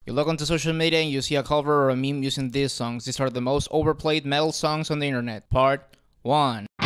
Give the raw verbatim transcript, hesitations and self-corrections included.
You log onto social media and you see a cover or a meme using these songs. These are the most overplayed metal songs on the internet. Part one.